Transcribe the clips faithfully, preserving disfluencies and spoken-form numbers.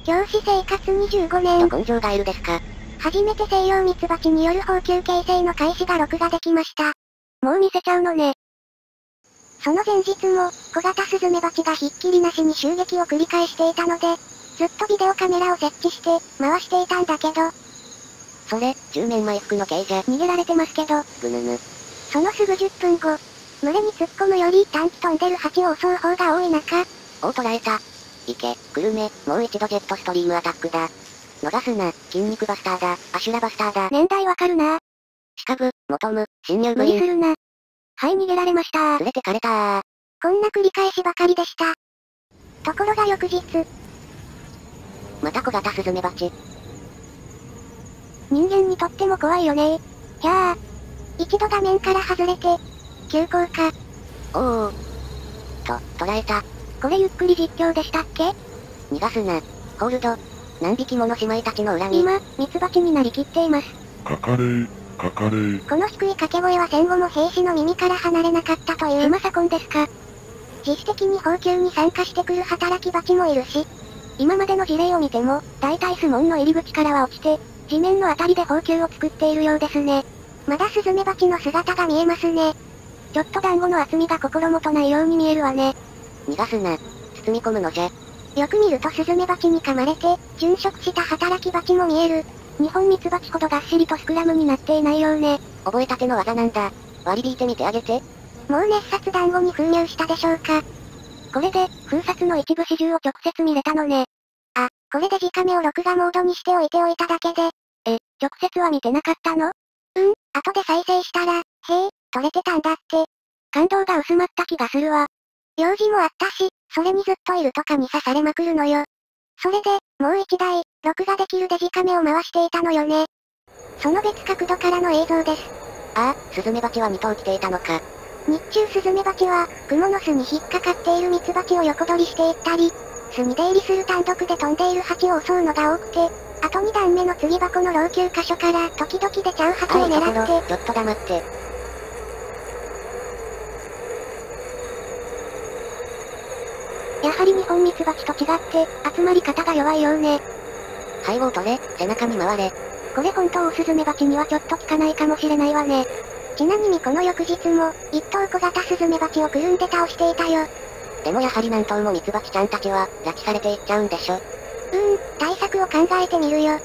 教師生活にじゅうごねん。 ど根性ガエルですか。 初めてセイヨウミツバチによる放球形成の開始が録画できました。もう見せちゃうのね。その前日も、小型スズメバチがひっきりなしに襲撃を繰り返していたので、ずっとビデオカメラを設置して、回していたんだけど。 それ、十面埋伏の刑じゃ。 逃げられてますけど。 ぐぬぬ。 そのすぐじゅっぷんご、群れに突っ込むより短期飛んでる蜂を襲う方が多い中。 おお捉えた。いけ、くるめ、もう一度ジェットストリームアタックだ。逃すな、筋肉バスターだ、アシュラバスターだ。 年代わかるな。 シカブ、モトム、侵入部員。 無理するな。はい逃げられましたー。 連れてかれたー。 こんな繰り返しばかりでした。ところが翌日。 また小型スズメバチ。 人間にとっても怖いよねー。ひゃー。一度画面から外れて、急降下。 おお。と、捉えた。 これゆっくり実況でしたっけ？ 逃がすな。ホールド。何匹もの姉妹たちの恨み。 今、ミツバチになりきっています。 かかれー、かかれー。 この低い掛け声は戦後も兵士の耳から離れなかったという。スマサコンですか？自主的に放球に参加してくる働きバチもいるし、今までの事例を見ても、大体スモンの入り口からは落ちて、地面のあたりで放球を作っているようですね。まだスズメバチの姿が見えますね。ちょっと団子の厚みが心もとないように見えるわね。 逃がすな。包み込むのじゃ。 よく見るとスズメバチに噛まれて、殉職した働きバチも見える。日本ミツバチほどがっしりとスクラムになっていないようね。 覚えたての技なんだ。割り引いてみてあげて。 もう熱殺団子に封入したでしょうか。これで、封殺の一部始終を直接見れたのね。あ、これで直目を録画モードにしておいておいただけで。え、直接は見てなかったの？うん、後で再生したら、へえ、撮れてたんだって。感動が薄まった気がするわ。用事もあったし、それにずっといるとかに刺されまくるのよ。それで、もう一台、録画できるデジカメを回していたのよね。その別角度からの映像です。 ああ、スズメバチはに頭来ていたのか。 日中スズメバチは、蜘蛛の巣に引っかかっているミツバチを横取りしていったり、巣に出入りする単独で飛んでいる蜂を襲うのが多くて、あとに段目の継ぎ箱の老朽箇所から時々出ちゃう蜂を狙って、 ちょっと黙って。 やはり日本ミツバチと違って、集まり方が弱いようね。 背後を取れ、背中に回れ。 これ本当オスズメバチにはちょっと効かないかもしれないわね。ちなみにこの翌日も、一頭小型スズメバチをくるんで倒していたよ。 でもやはり何頭もミツバチちゃんたちは、拉致されていっちゃうんでしょ。 うーん、対策を考えてみるよ。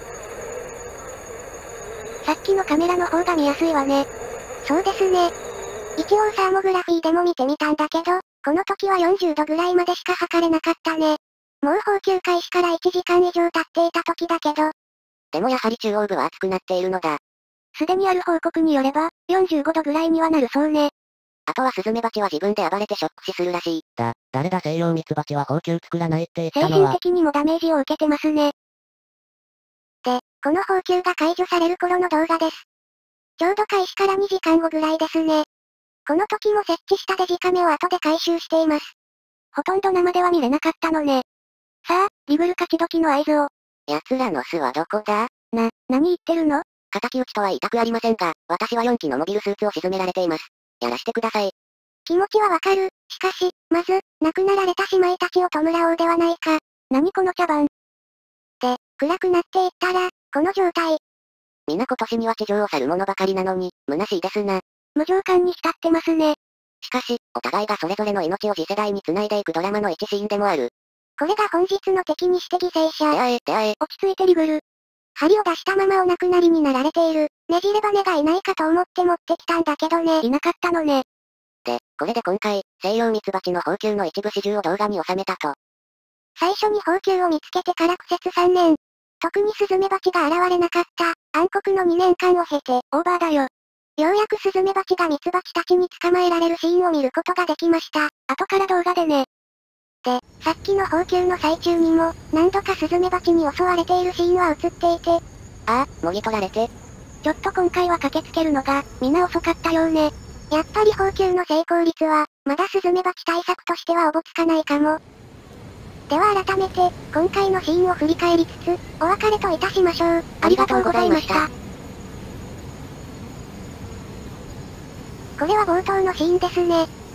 さっきのカメラの方が見やすいわね。そうですね。一応サーモグラフィーでも見てみたんだけど、この時はよんじゅうどぐらいまでしか測れなかったね。もう放球開始からいちじかん以上経っていた時だけど。 でもやはり中央部は熱くなっているのだ。 すでにある報告によれば、よんじゅうごどぐらいにはなるそうね。 あとはスズメバチは自分で暴れてショック死するらしい。 だ、誰だ西洋ミツバチは放球作らないって言った精のは。 神的にもダメージを受けてますね。で、この放球が解除される頃の動画です。ちょうど開始からにじかんごぐらいですね。この時も設置したデジカメを後で回収しています。ほとんど生では見れなかったのね。さあ、リグル勝ち時の合図を。 奴らの巣はどこだ？ な、何言ってるの？ 敵討ちとは言いたくありませんが、私はよんきのモビルスーツを沈められています。やらしてください。 気持ちはわかる。しかし、まず、亡くなられた姉妹たちを弔おうではないか。何この茶番。で、暗くなっていったら、この状態。 皆今年には地上を去る者ばかりなのに、虚しいですな。 無情感に浸ってますね。 しかし、お互いがそれぞれの命を次世代に繋いでいくドラマの一シーンでもある。 これが本日の敵にして犠牲者。 出会え、出会え。 落ち着いてリグル。針を出したままお亡くなりになられている。ねじれ羽がいないかと思って持ってきたんだけどね。いなかったのね。 で、これで今回、西洋ミツバチの放球の一部始終を動画に収めたと。 最初に放球を見つけてから苦節さんねん。特にスズメバチが現れなかった、暗黒のにねんかんを経て、オーバーだよ。ようやくスズメバチがミツバチたちに捕まえられるシーンを見ることができました。後から動画でね。で、さっきの放球の最中にも、何度かスズメバチに襲われているシーンは映っていて。 ああ、もぎ取られて。 ちょっと今回は駆けつけるのが、皆遅かったようね。やっぱり放球の成功率は、まだスズメバチ対策としてはおぼつかないかも。では改めて、今回のシーンを振り返りつつ、お別れといたしましょう。ありがとうございました。これは冒頭のシーンですね。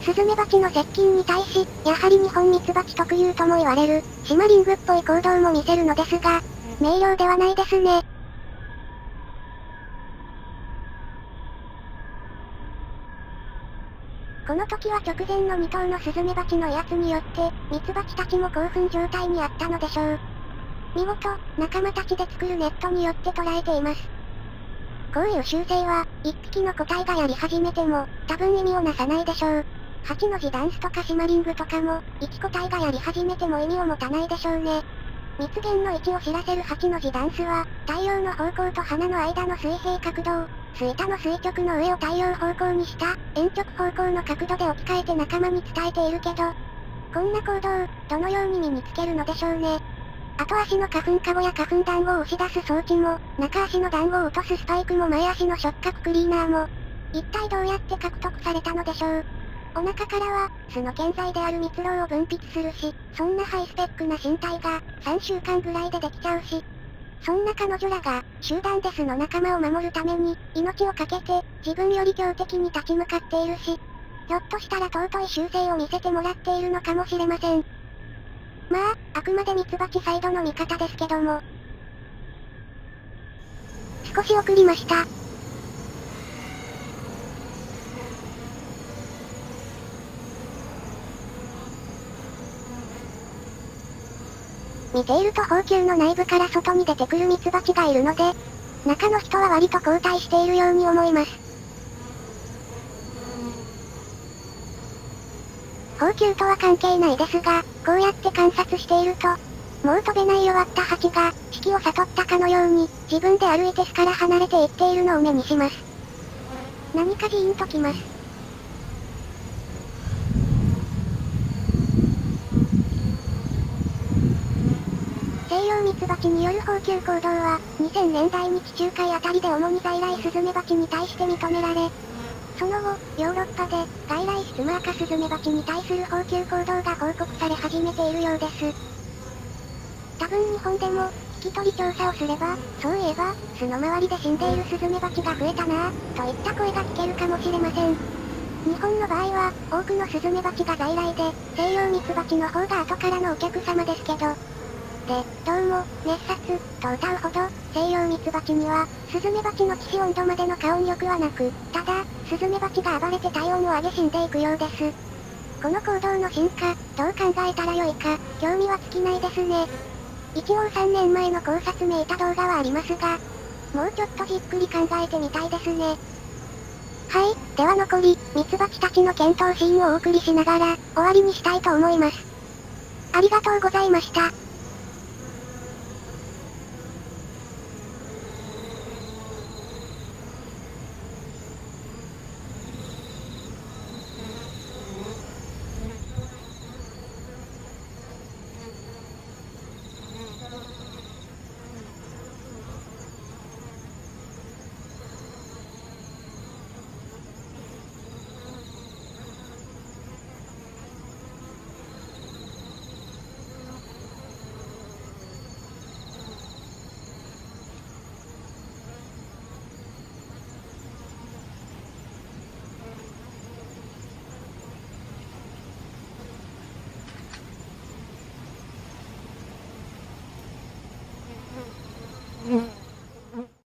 スズメバチの接近に対し、やはりニホンミツバチ特有とも言われる、シマリングっぽい行動も見せるのですが、明瞭ではないですね。この時は直前のに頭のスズメバチの威圧によって、ミツバチたちも興奮状態にあったのでしょう。見事、仲間たちで作るネットによって捉えています。こういう習性は、一匹の個体がやり始めても、多分意味をなさないでしょう。はちの字ダンスとかシマリングとかも、一個体がやり始めても意味を持たないでしょうね。蜜源の位置を知らせるはちの字ダンスは、太陽の方向と花の間の水平角度を、水田の垂直の上を太陽方向にした、鉛直方向の角度で置き換えて仲間に伝えているけど、こんな行動、どのように身につけるのでしょうね。後足の花粉カゴや花粉団子を押し出す装置も、中足の団子を落とすスパイクも前足の触覚クリーナーも、一体どうやって獲得されたのでしょう。お腹からは、巣の建材である蜜蝋を分泌するし、そんなハイスペックな身体が、さんしゅうかんぐらいでできちゃうし、そんな彼女らが、集団で巣の仲間を守るために、命を懸けて、自分より強敵に立ち向かっているし、ひょっとしたら尊い習性を見せてもらっているのかもしれません。まあ、あくまでミツバチサイドの味方ですけども。少し送りました。見ていると蜂球の内部から外に出てくるミツバチがいるので、中の人は割と交代しているように思います。蜂球とは関係ないですが、こうやって観察していると、もう飛べない弱った蜂が、士気を悟ったかのように、自分で歩いて巣から離れていっているのを目にします。何かジーンときます。西洋ミツバチによる蜂球行動は、にせんねんだいに地中海あたりで主に在来スズメバチに対して認められ、その後、ヨーロッパで、外来種ツマアカスズメバチに対する蜂球行動が報告され始めているようです。多分日本でも、引き取り調査をすれば、そういえば、巣の周りで死んでいるスズメバチが増えたなぁ、といった声が聞けるかもしれません。日本の場合は、多くのスズメバチが在来で、西洋ミツバチの方が後からのお客様ですけど、で、どうも、熱殺、と歌うほど、西洋ミツバチには、スズメバチの致死温度までの加温力はなく、ただ、スズメバチが暴れて体温を上げ死んでいくようです。この行動の進化、どう考えたらよいか、興味は尽きないですね。一応さんねんまえの考察めいた動画はありますが、もうちょっとじっくり考えてみたいですね。はい、では残り、ミツバチたちの検討シーンをお送りしながら、終わりにしたいと思います。ありがとうございました。